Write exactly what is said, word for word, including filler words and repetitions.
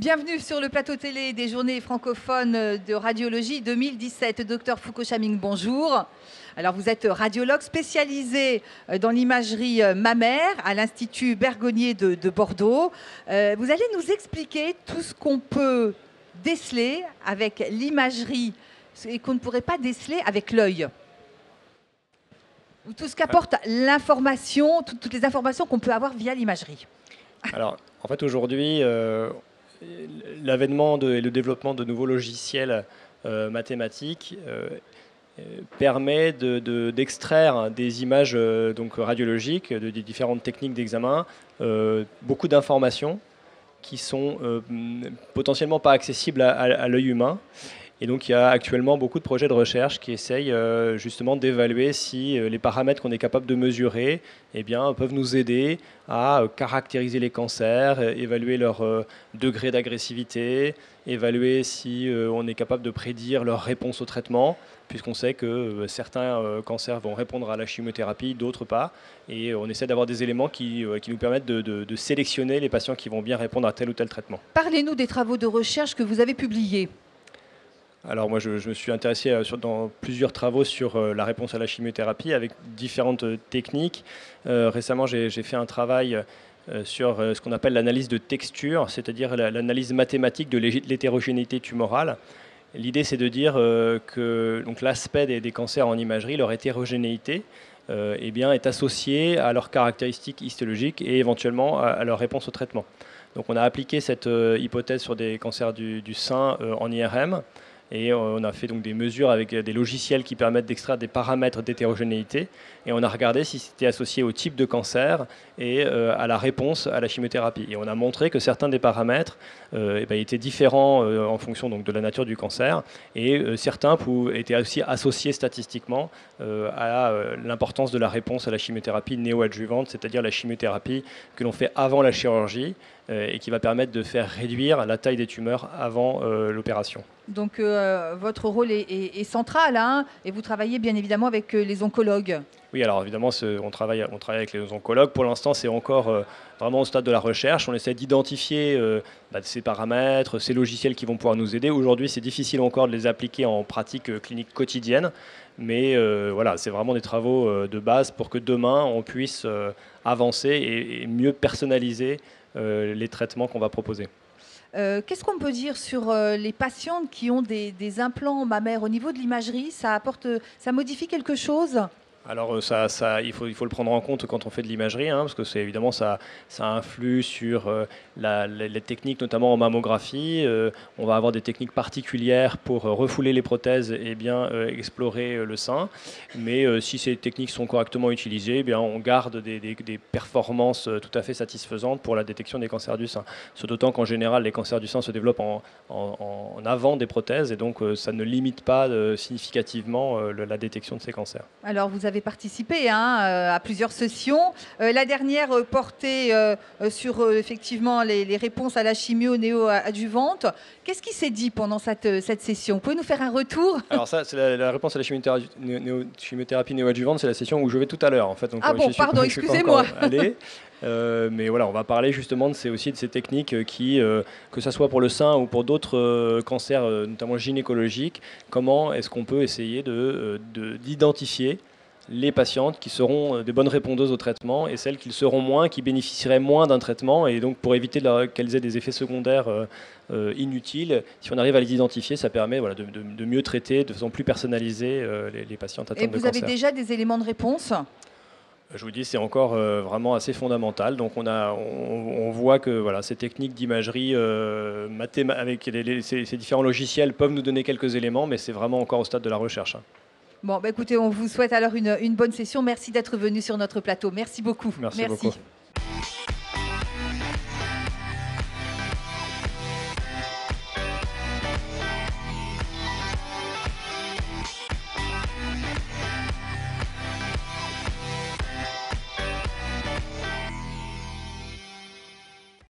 Bienvenue sur le plateau télé des journées francophones de radiologie deux mille dix-sept. Docteur Foucault Chaming, bonjour. Alors vous êtes radiologue spécialisé dans l'imagerie mammaire à l'Institut Bergonié de, de Bordeaux. Euh, vous allez nous expliquer tout ce qu'on peut déceler avec l'imagerie et qu'on ne pourrait pas déceler avec l'œil. Tout ce qu'apporte l'information, tout, toutes les informations qu'on peut avoir via l'imagerie. Alors, en fait, aujourd'hui, euh, l'avènement de, et le développement de nouveaux logiciels euh, mathématiques euh, permet de, de, d'extraire des images euh, donc, radiologiques, de, des différentes techniques d'examen, euh, beaucoup d'informations qui sont euh, potentiellement pas accessibles à, à, à l'œil humain. Et donc il y a actuellement beaucoup de projets de recherche qui essayent euh, justement d'évaluer si euh, les paramètres qu'on est capable de mesurer eh bien, peuvent nous aider à euh, caractériser les cancers, euh, évaluer leur euh, degré d'agressivité, évaluer si euh, on est capable de prédire leur réponse au traitement, puisqu'on sait que euh, certains euh, cancers vont répondre à la chimiothérapie, d'autres pas. Et euh, on essaie d'avoir des éléments qui, euh, qui nous permettent de, de, de sélectionner les patients qui vont bien répondre à tel ou tel traitement. Parlez-nous des travaux de recherche que vous avez publiés. Alors moi, je, je me suis intéressé euh, sur, dans plusieurs travaux sur euh, la réponse à la chimiothérapie avec différentes euh, techniques. Euh, récemment, j'ai, j'ai fait un travail euh, sur euh, ce qu'on appelle l'analyse de texture, c'est-à-dire la, l'analyse mathématique de l'hétérogénéité tumorale. L'idée, c'est de dire euh, que donc, l'aspect des, des cancers en imagerie, leur hétérogénéité, euh, eh bien, est associée à leurs caractéristiques histologiques et éventuellement à, à leur réponse au traitement. Donc on a appliqué cette euh, hypothèse sur des cancers du, du sein euh, en I R M. Et on a fait donc des mesures avec des logiciels qui permettent d'extraire des paramètres d'hétérogénéité. Et on a regardé si c'était associé au type de cancer et euh, à la réponse à la chimiothérapie. Et on a montré que certains des paramètres euh, eh ben, étaient différents euh, en fonction donc, de la nature du cancer. Et euh, certains pouvaient, étaient aussi associés statistiquement euh, à euh, l'importance de la réponse à la chimiothérapie néoadjuvante, c'est-à-dire la chimiothérapie que l'on fait avant la chirurgie euh, et qui va permettre de faire réduire la taille des tumeurs avant euh, l'opération. Donc euh, votre rôle est, est, est central hein, et vous travaillez bien évidemment avec euh, les oncologues. Oui, alors évidemment, ce, on, travaille, on travaille avec les oncologues. Pour l'instant, c'est encore euh, vraiment au stade de la recherche. On essaie d'identifier euh, bah, ces paramètres, ces logiciels qui vont pouvoir nous aider. Aujourd'hui, c'est difficile encore de les appliquer en pratique euh, clinique quotidienne. Mais euh, voilà, c'est vraiment des travaux euh, de base pour que demain, on puisse euh, avancer et, et mieux personnaliser euh, les traitements qu'on va proposer. Euh, qu'est-ce qu'on peut dire sur euh, les patientes qui ont des, des implants mammaires au niveau de l'imagerie? Ça apporte, ça modifie quelque chose? Alors ça, ça, il, faut, il faut le prendre en compte quand on fait de l'imagerie, hein, parce que c'est évidemment ça, ça influe sur euh, la, les, les techniques, notamment en mammographie. Euh, on va avoir des techniques particulières pour euh, refouler les prothèses et bien euh, explorer euh, le sein. Mais euh, si ces techniques sont correctement utilisées, eh bien on garde des, des, des performances euh, tout à fait satisfaisantes pour la détection des cancers du sein. Ce d'autant qu'en général, les cancers du sein se développent en, en, en avant des prothèses et donc euh, ça ne limite pas euh, significativement euh, le, la détection de ces cancers. Alors vous avez participé hein, à plusieurs sessions. Euh, la dernière euh, portait euh, sur euh, effectivement les, les réponses à la chimio néo-adjuvante. Qu'est-ce qui s'est dit pendant cette, cette session? Vous pouvez nous faire un retour? Alors ça, c'est la, la réponse à la chimiothérapie, néo, chimiothérapie néo-adjuvante, c'est la session où je vais tout à l'heure en fait. Donc, ah bon, pardon, excusez-moi. Euh, mais voilà, on va parler justement de ces, aussi de ces techniques qui, euh, que ce soit pour le sein ou pour d'autres euh, cancers, euh, notamment gynécologiques, comment est-ce qu'on peut essayer de, de, d'identifier les patientes qui seront des bonnes répondeuses au traitement et celles qui le seront moins, qui bénéficieraient moins d'un traitement. Et donc pour éviter de, qu'elles aient des effets secondaires euh, euh, inutiles, si on arrive à les identifier, ça permet voilà, de, de, de mieux traiter de façon plus personnalisée euh, les, les patientes atteintes de cancer. Et vous avez déjà des éléments de réponse? Je vous dis, c'est encore euh, vraiment assez fondamental. Donc on, a, on, on voit que voilà, ces techniques d'imagerie euh, mathéma- avec les, les, ces, ces différents logiciels peuvent nous donner quelques éléments, mais c'est vraiment encore au stade de la recherche. Hein. Bon, bah écoutez, on vous souhaite alors une, une bonne session. Merci d'être venu sur notre plateau. Merci beaucoup. Merci, Merci. beaucoup.